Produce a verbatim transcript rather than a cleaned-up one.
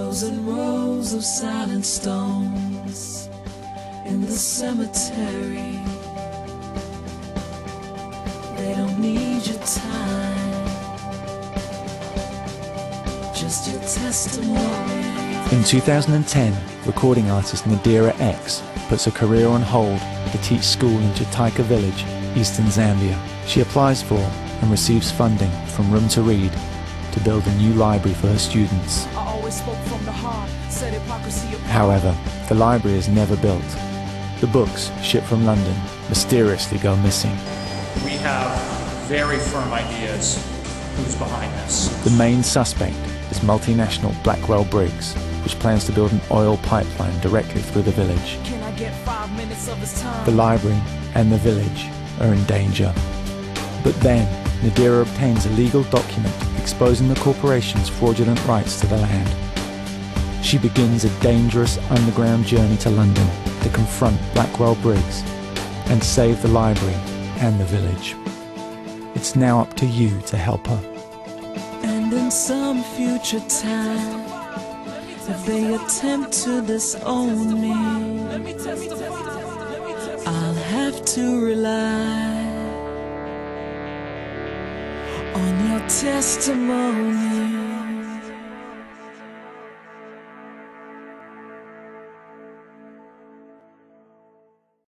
Rows and rows of silent stones in the cemetery. They don't need your time, just your testimony. In two thousand ten, recording artist Nadirah X puts her career on hold to teach school in Chataika village, eastern Zambia. She applies for and receives funding from Room to Read to build a new library for her students. However, the library is never built. The books, shipped from London, mysteriously go missing. We have very firm ideas who's behind this. The main suspect is multinational Blackwell Briggs, which plans to build an oil pipeline directly through the village. Can I get five minutes of his time? The library and the village are in danger. But then, Nadirah obtains a legal document exposing the corporation's fraudulent rights to the land. She begins a dangerous underground journey to London to confront Blackwell Briggs and save the library and the village. It's now up to you to help her. And in some future time, if they attempt to disown me, I'll have to rely on your testimony.